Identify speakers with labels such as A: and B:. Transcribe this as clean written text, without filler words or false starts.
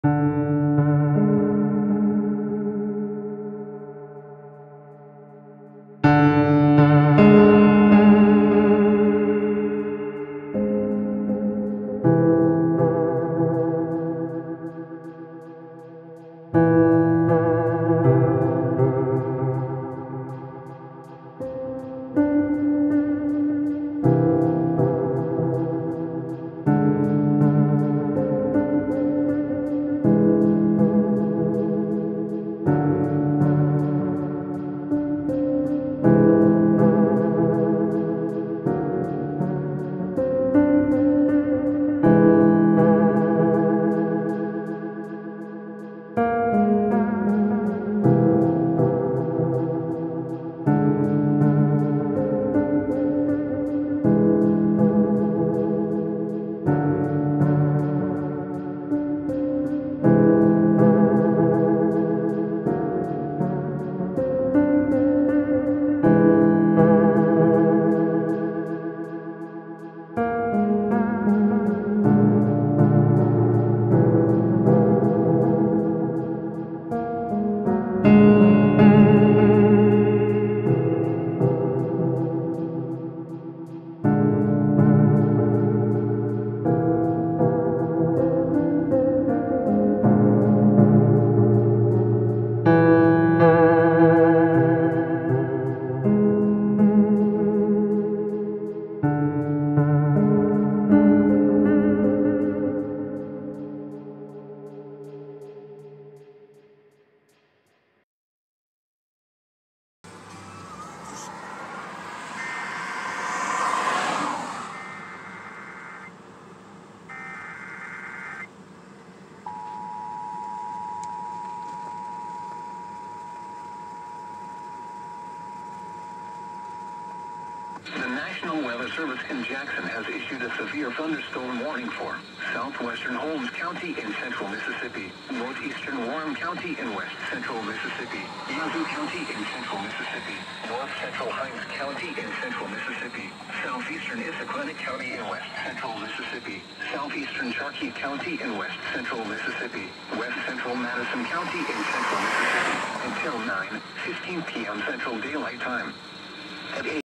A: The National Weather Service in Jackson has issued a severe thunderstorm warning for southwestern Holmes County in central Mississippi, northeastern Warren County in west central Mississippi, Yazoo County in central Mississippi, north central Hinds County in central Mississippi, southeastern Issaquah County in west central Mississippi, southeastern Sharkey County in west central Mississippi, west central Madison County in central Mississippi, until 9:15 p.m. Central Daylight Time. At 8